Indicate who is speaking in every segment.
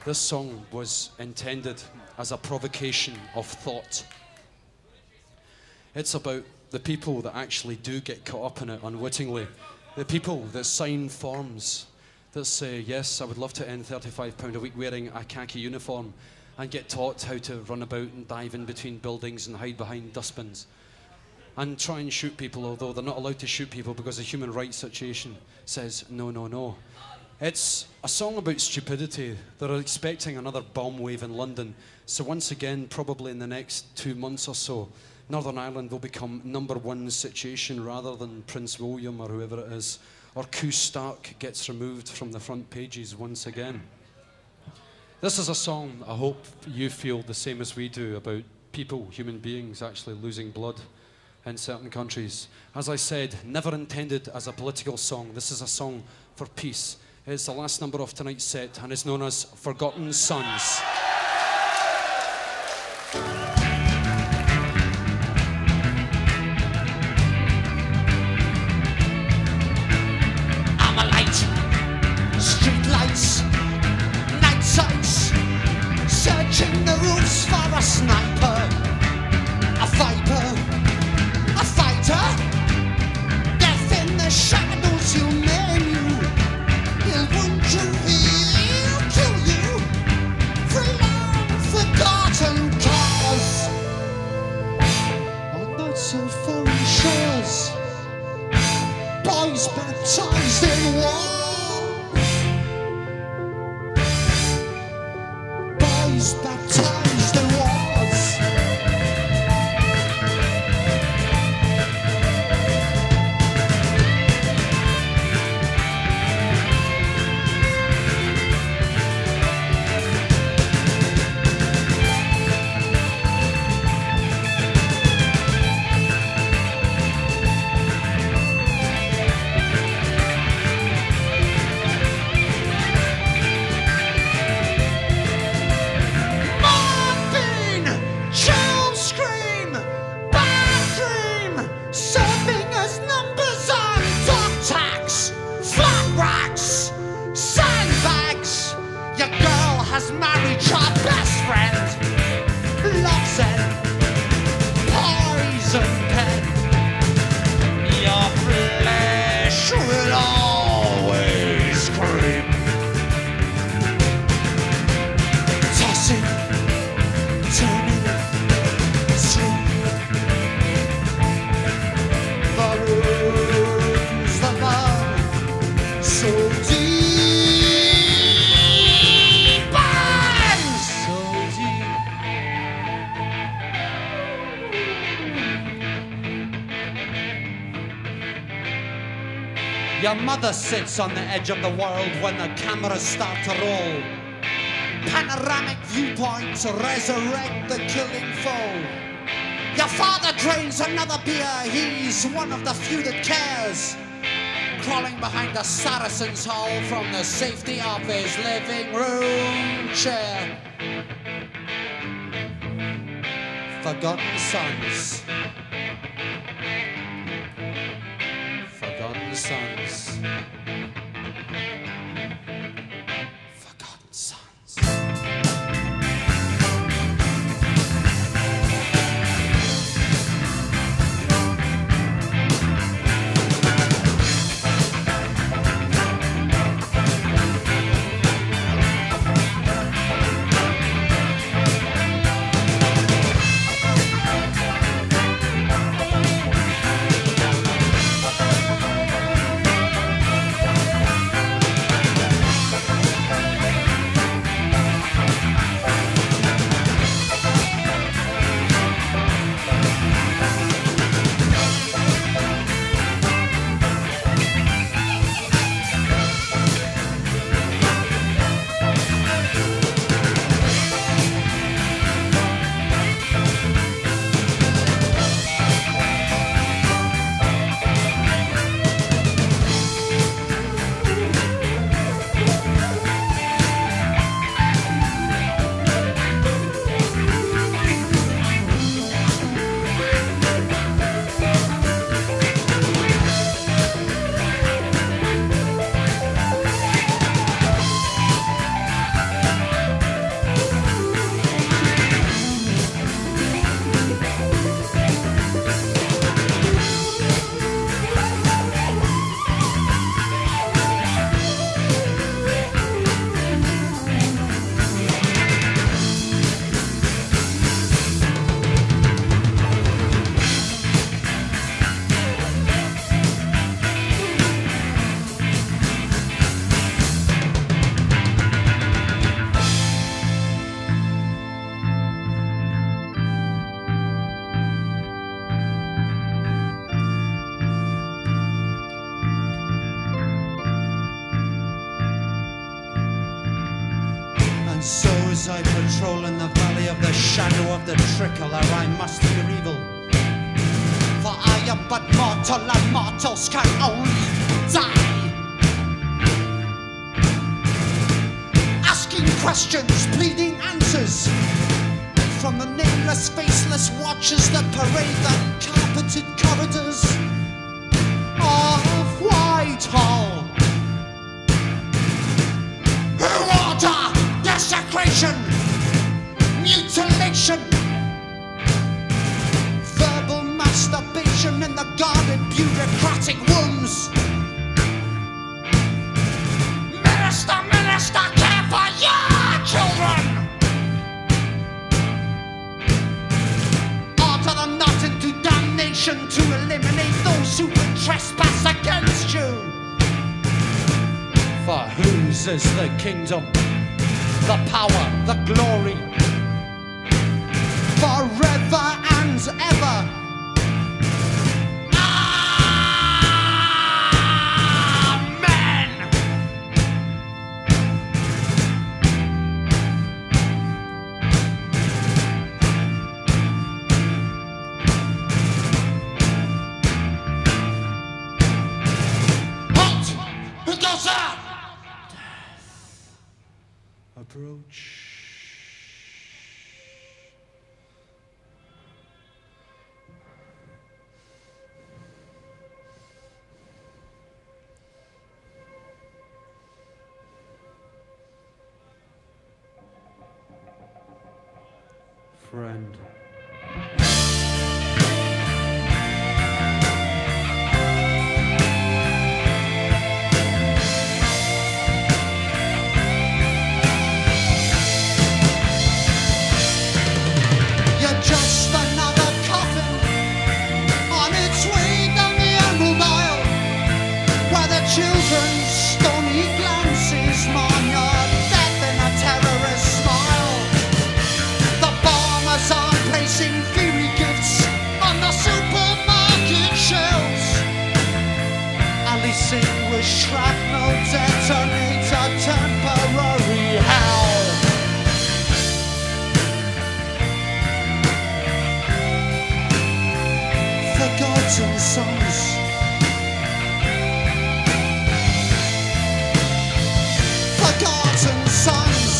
Speaker 1: This song was intended as a provocation of thought. It's about the people that actually do get caught up in it unwittingly. The people that sign forms that say, yes, I would love to earn £35 a week wearing a khaki uniform and get taught how to run about and dive in between buildings and hide behind dustbins and try and shoot people, although they're not allowed to shoot people because the human rights situation says no, no, no. It's a song about stupidity. They're expecting another bomb wave in London. So once again, probably in the next 2 months or so, Northern Ireland will become #1 situation rather than Prince William or whoever it is. Or Koo Stark gets removed from the front pages once again. This is a song I hope you feel the same as we do about people, human beings actually losing blood in certain countries. As I said, never intended as a political song. This is a song for peace. It's the last number of tonight's set and is known as Forgotten Sons.
Speaker 2: I'm a light, street lights, night sights, searching the roofs for a sniper, a viper, a fighter, death in the shadows you menu. He'll wound you, he'll kill you, for long forgotten cause. On not so foreign shores, boys baptized in war, boys baptized in wars. Morphine, chill scream, bad dream, serving as numbers on dog tags, flat racks, sandbags. Your girl has married your best friend. Love's end, poison pen. Your flesh will always scream. Tossing, turning, swing. The rooms above, so deep and so deep. Your mother sits on the edge of the world when the cameras start to roll. Panoramic viewpoint to resurrect the killing foe. Your father drains another beer, he's one of the few that cares. Crawling behind a Saracen's Hall from the safety of his living room chair. Forgotten sons. Forgotten sons. Forgotten sons. And so as I patrol in the valley of the shadow of the trickler, I must fear evil. For I am but mortal, and mortals can only die. Asking questions, pleading answers from the nameless, faceless watchers that parade the carpeted corridors of Whitehall. Who order desecration, mutilation, verbal masturbation in the guarded bureaucratic wombs? Minister, minister, care for your children! Order them not into damnation to eliminate those who would trespass against you. For whose is the kingdom, the power, the glory, forever and ever? Amen. Halt! Who goes there? Approach. Friend. Just another coffin on its way down the Emerald Isle, where the children's stony glances mourn your death in a terrorist smile. The bombers are placing fiery gifts on the supermarket shelves. Alice with shrapnel detonator temporary hell. Forgotten sons, forgotten sons.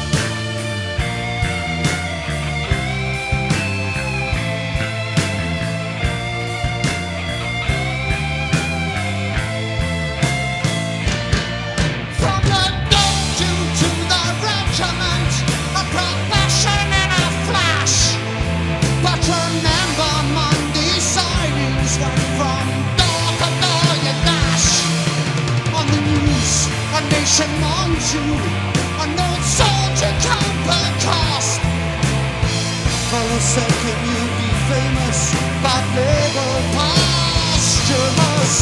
Speaker 2: From the dungeon to the regiment, a profession in a flash. But remember Monday signings went from door to door you dash. On the news, a nation mourns you, an old soldier can't per cost. For a second you'll be famous, but label posthumous.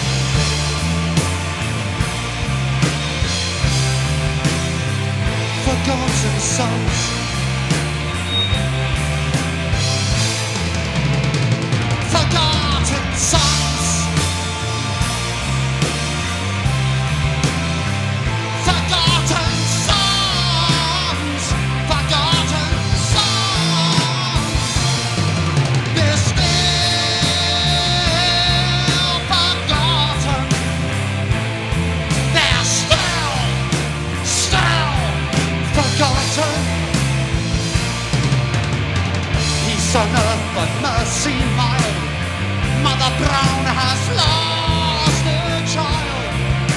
Speaker 2: Forgotten sons. Forgotten sons. Forgotten sons. Forgotten sons. They're still forgotten. They're still forgotten. Peace on earth but mercy mild. Mother Brown has lost her child.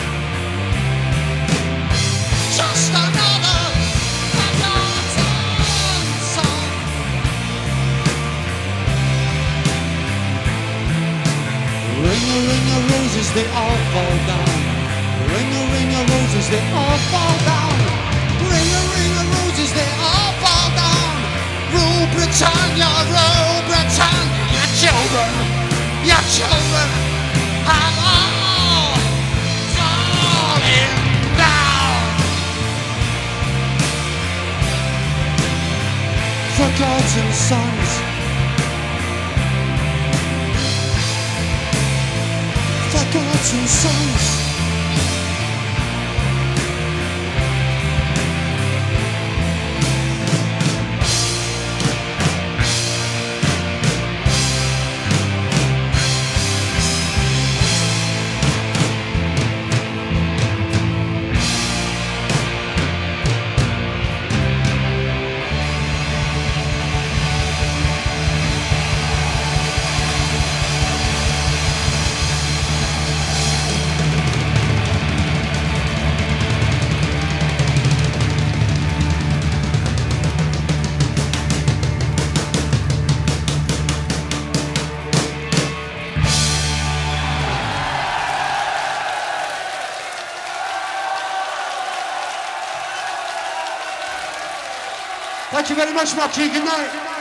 Speaker 2: Just another forgotten son. Ring a roses, they all fall down. Ring a roses, they all fall down. Ring a roses, they all fall down. Rule Britannia, your children have all fallen down. Forgotten sons. Forgotten sons. Thank you very much, Marky. Good night.